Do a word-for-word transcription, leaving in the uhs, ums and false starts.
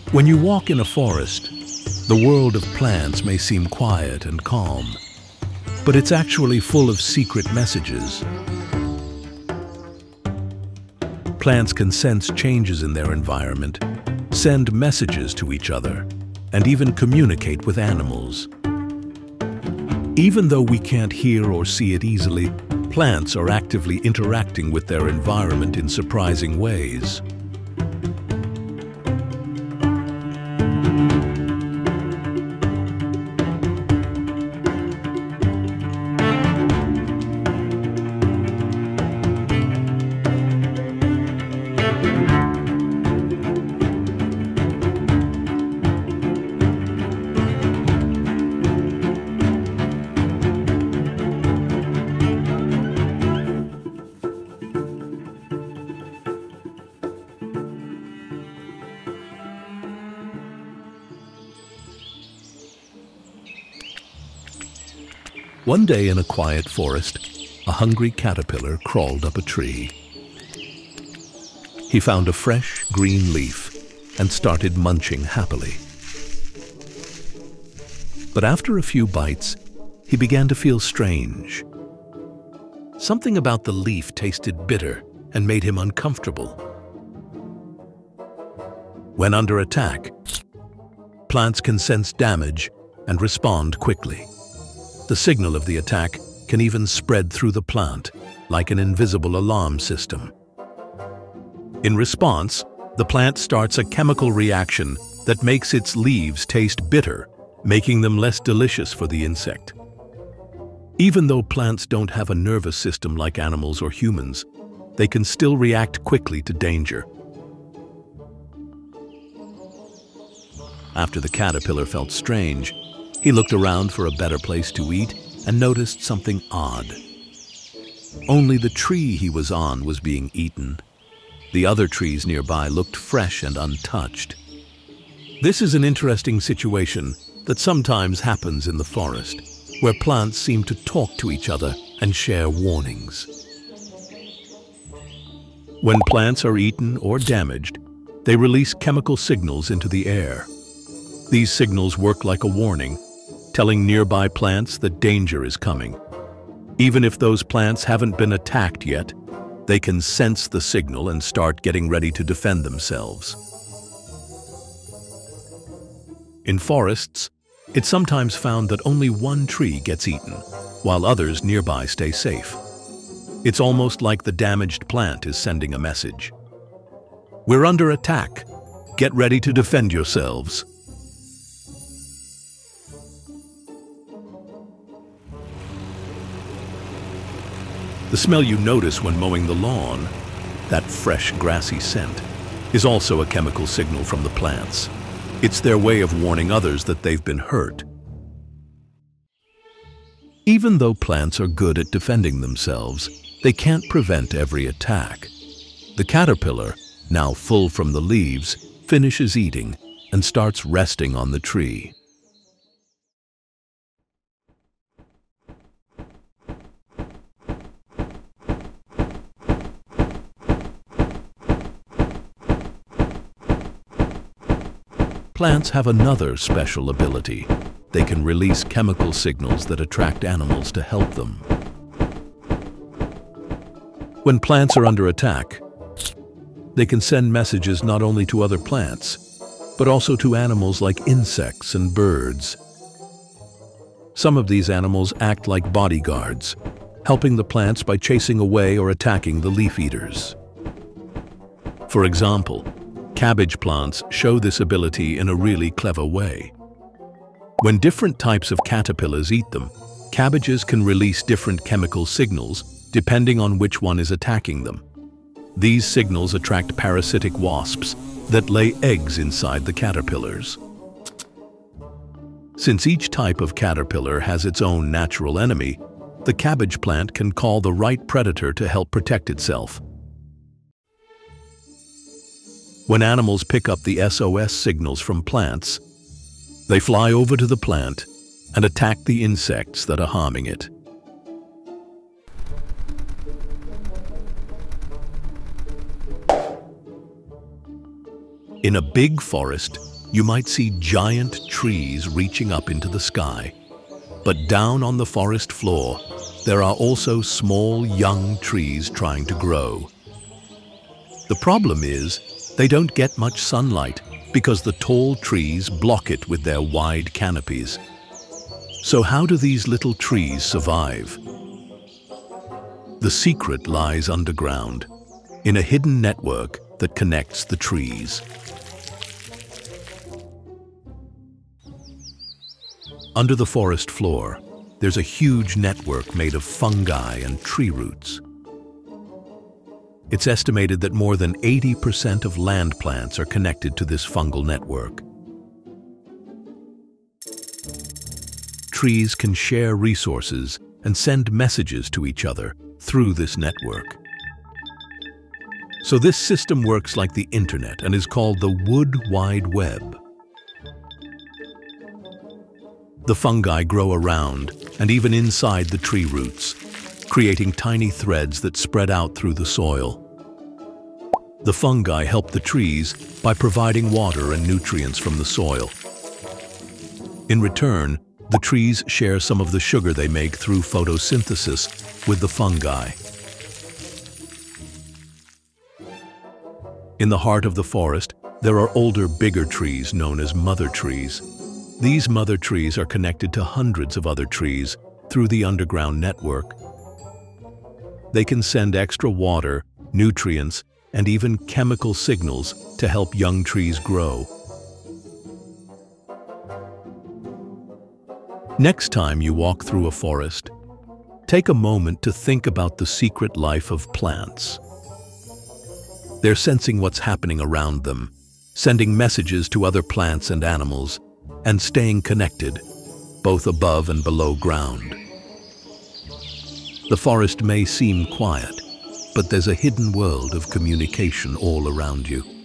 When you walk in a forest, the world of plants may seem quiet and calm, but it's actually full of secret messages. Plants can sense changes in their environment, send messages to each other, and even communicate with animals. Even though we can't hear or see it easily, plants are actively interacting with their environment in surprising ways. One day in a quiet forest, a hungry caterpillar crawled up a tree. He found a fresh, green leaf and started munching happily. But after a few bites, he began to feel strange. Something about the leaf tasted bitter and made him uncomfortable. When under attack, plants can sense damage and respond quickly. The signal of the attack can even spread through the plant, like an invisible alarm system. In response, the plant starts a chemical reaction that makes its leaves taste bitter, making them less delicious for the insect. Even though plants don't have a nervous system like animals or humans, they can still react quickly to danger. After the caterpillar felt strange, he looked around for a better place to eat and noticed something odd. Only the tree he was on was being eaten. The other trees nearby looked fresh and untouched. This is an interesting situation that sometimes happens in the forest, where plants seem to talk to each other and share warnings. When plants are eaten or damaged, they release chemical signals into the air. These signals work like a warning, telling nearby plants that danger is coming. Even if those plants haven't been attacked yet, they can sense the signal and start getting ready to defend themselves. In forests, it's sometimes found that only one tree gets eaten, while others nearby stay safe. It's almost like the damaged plant is sending a message. We're under attack. Get ready to defend yourselves. The smell you notice when mowing the lawn, that fresh grassy scent, is also a chemical signal from the plants. It's their way of warning others that they've been hurt. Even though plants are good at defending themselves, they can't prevent every attack. The caterpillar, now full from the leaves, finishes eating and starts resting on the tree. Plants have another special ability. They can release chemical signals that attract animals to help them. When plants are under attack, they can send messages not only to other plants, but also to animals like insects and birds. Some of these animals act like bodyguards, helping the plants by chasing away or attacking the leaf eaters. For example, cabbage plants show this ability in a really clever way. When different types of caterpillars eat them, cabbages can release different chemical signals depending on which one is attacking them. These signals attract parasitic wasps that lay eggs inside the caterpillars. Since each type of caterpillar has its own natural enemy, the cabbage plant can call the right predator to help protect itself. When animals pick up the S O S signals from plants, they fly over to the plant and attack the insects that are harming it. In a big forest, You might see giant trees reaching up into the sky. But down on the forest floor, there are also small young trees trying to grow. The problem is, they don't get much sunlight because the tall trees block it with their wide canopies. So how do these little trees survive? The secret lies underground, in a hidden network that connects the trees. Under the forest floor, there's a huge network made of fungi and tree roots. It's estimated that more than eighty percent of land plants are connected to this fungal network. Trees can share resources and send messages to each other through this network. So this system works like the internet and is called the Wood Wide Web. The fungi grow around and even inside the tree roots, creating tiny threads that spread out through the soil. The fungi help the trees by providing water and nutrients from the soil. In return, the trees share some of the sugar they make through photosynthesis with the fungi. In the heart of the forest, there are older, bigger trees known as mother trees. These mother trees are connected to hundreds of other trees through the underground network. They can send extra water, nutrients, and even chemical signals to help young trees grow. Next time you walk through a forest, take a moment to think about the secret life of plants. They're sensing what's happening around them, sending messages to other plants and animals, and staying connected, both above and below ground. The forest may seem quiet, but there's a hidden world of communication all around you.